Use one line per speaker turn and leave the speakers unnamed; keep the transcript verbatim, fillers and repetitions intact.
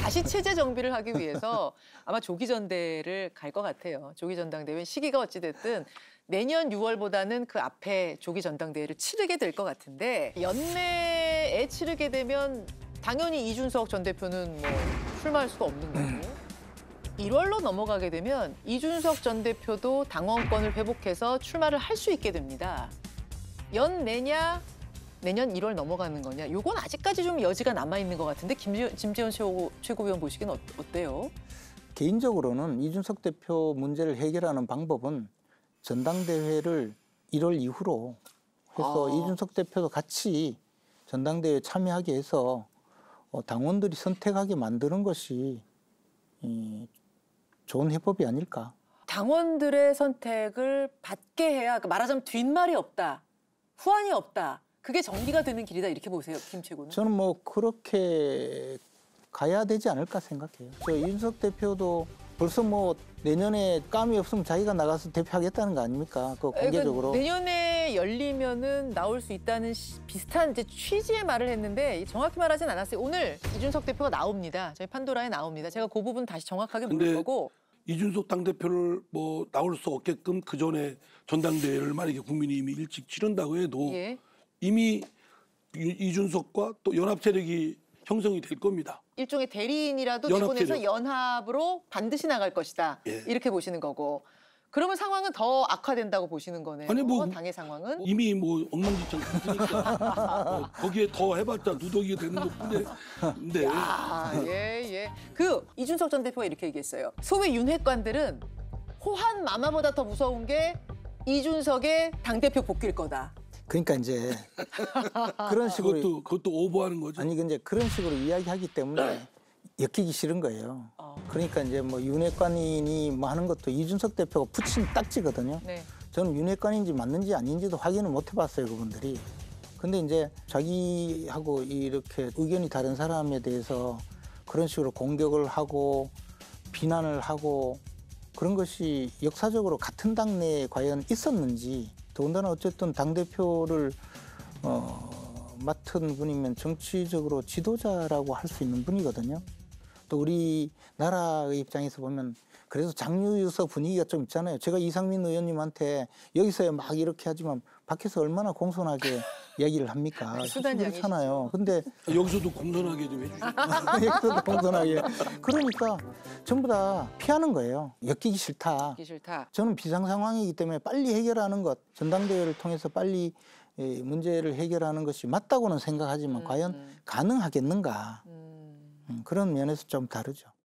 다시 체제 정비를 하기 위해서 아마 조기 전대를 갈 것 같아요. 조기 전당대회 시기가 어찌 됐든 내년 유월보다는 그 앞에 조기 전당대회를 치르게 될 것 같은데 연내에 치르게 되면 당연히 이준석 전 대표는 뭐 출마할 수가 없는 거고 일월로 넘어가게 되면 이준석 전 대표도 당원권을 회복해서 출마를 할 수 있게 됩니다. 연내냐 내년 일월 넘어가는 거냐 요건 아직까지 좀 여지가 남아있는 것 같은데 김재, 김재원 최고, 최고위원 보시기는 어, 어때요?
개인적으로는 이준석 대표 문제를 해결하는 방법은 전당대회를 일월 이후로 해서
아.
이준석 대표도 같이 전당대회에 참여하게 해서 당원들이 선택하게 만드는 것이 좋은 해법이 아닐까.
당원들의 선택을 받게 해야 말하자면 뒷말이 없다, 후환이 없다. 그게 정리가 되는 길이다 이렇게 보세요, 김 최고는?
저는 뭐 그렇게 가야 되지 않을까 생각해요. 저 이준석 대표도 벌써 뭐 내년에 감이 없으면 자기가 나가서 대표하겠다는 거 아닙니까? 그 공개적으로.
그러니까 내년에 열리면은 나올 수 있다는 시, 비슷한 이제 취지의 말을 했는데 정확히 말하진 않았어요. 오늘 이준석 대표가 나옵니다. 저희 판도라에 나옵니다. 제가 그 부분 다시 정확하게 물을 거고.
이준석 당대표를 뭐 나올 수 없게끔 그 전에 전당대회를 만약에 국민의힘이 일찍 치른다고 해도
예.
이미 이준석과 또 연합 세력이 형성이 될 겁니다.
일종의 대리인이라도
연합
내보내서
세력.
연합으로 반드시 나갈 것이다.
예.
이렇게 보시는 거고. 그러면 상황은 더 악화된다고 보시는 거네요.
아니, 뭐,
당의 상황은.
이미 뭐 엉망진창 됐으니까 어, 거기에 더 해봤자 누더기가 되는 것뿐인데. 근데
아, 예, 예. 그 이준석 전 대표가 이렇게 얘기했어요. 소위 윤핵관들은 호환 마마보다 더 무서운 게 이준석의 당대표 복귀일 거다.
그러니까 이제 그런 식으로
그것도 그것도 오버하는 거죠.
아니 근데 그런 식으로 이야기하기 때문에 엮이기 싫은 거예요.
어.
그러니까 이제 뭐 윤핵관인이 뭐 하는 것도 이준석 대표가 붙인 딱지거든요.
네.
저는 윤핵관인지 맞는지 아닌지도 확인을 못 해봤어요, 그분들이. 근데 이제 자기하고 이렇게 의견이 다른 사람에 대해서 그런 식으로 공격을 하고 비난을 하고 그런 것이 역사적으로 같은 당내에 과연 있었는지, 더군다나 어쨌든 당대표를 어, 맡은 분이면 정치적으로 지도자라고 할 수 있는 분이거든요. 또 우리나라의 입장에서 보면 그래도 장유유서 분위기가 좀 있잖아요. 제가 이상민 의원님한테 여기서야 막 이렇게 하지만 밖에서 얼마나 공손하게 이야기를 합니까?
수단
그렇잖아요. 근데
여기서도 공손하게 좀 해주시죠.
여기서도 공손하게. 그러니까 전부 다 피하는 거예요. 엮이기 싫다.
기 싫다.
저는 비상 상황이기 때문에 빨리 해결하는 것, 전당대회를 통해서 빨리 문제를 해결하는 것이 맞다고는 생각하지만
음,
과연
음.
가능하겠는가.
음.
그런 면에서 좀 다르죠.